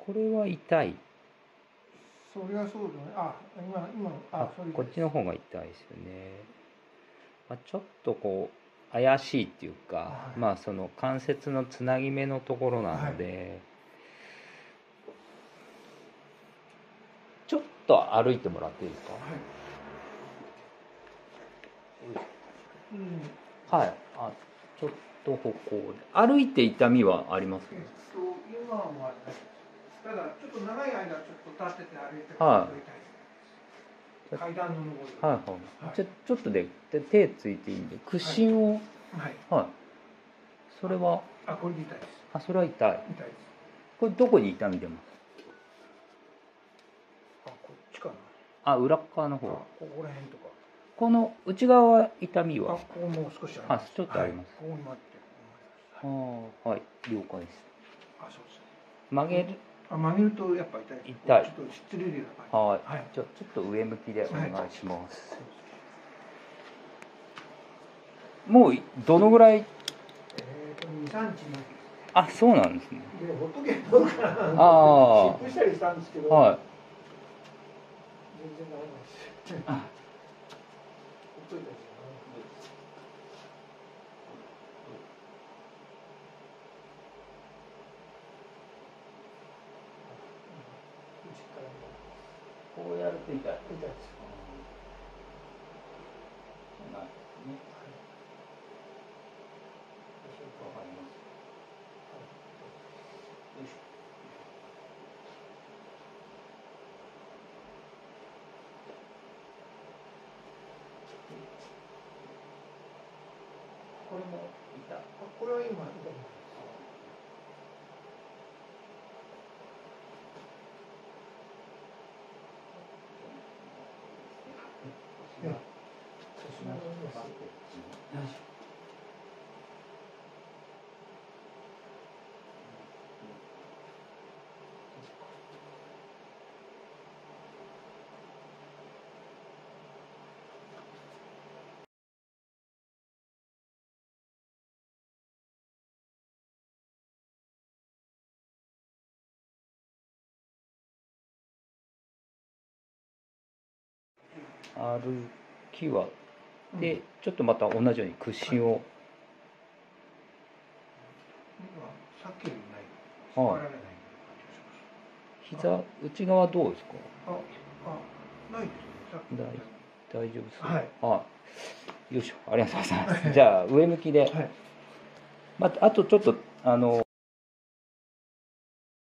これは痛い。 それはそうだね。 こっちの方が痛いですよね。ちょっとこう怪しいっていうか、その関節のつなぎ目のところなので、ちょっと歩いてもらっていいですか？はい。ちょっと歩行で歩いて痛みはありますか？ 今はないです。ただちょっと長い間ちょっと立ってて歩いてると痛いです。階段の上り。 じゃあちょっとで手ついていいんで屈伸を。それはこれで痛いです。 それは痛い。 痛いです。 これどこに痛み出ます？ こっちかな。裏側の方。 ここら辺とか。 この内側は痛みは？ ここもう少しあります。 ちょっとあります。 ここに待って。 はい、了解です。 そうですね。 曲げる。 曲げるとやっぱ痛い。 痛い。 ちょっと失礼な感じ。 ちょっと上向きでお願いします。もうどのぐらい ？2、3日前。そうなんですね。 で、ほっとけどうかな。湿布したりしたんですけど。全然ダメなんです。ほっといたりして。 こうやると痛い。痛いです。わかります。よいしょ。これも痛い。 これは今痛い。 歩きはでちょっとまた同じように屈伸を。 さっきよりない。 膝内側どうですか？ ないですね。 大丈夫です。 はい。 よいしょ、ありがとうございます。じゃあ上向きで。あとちょっと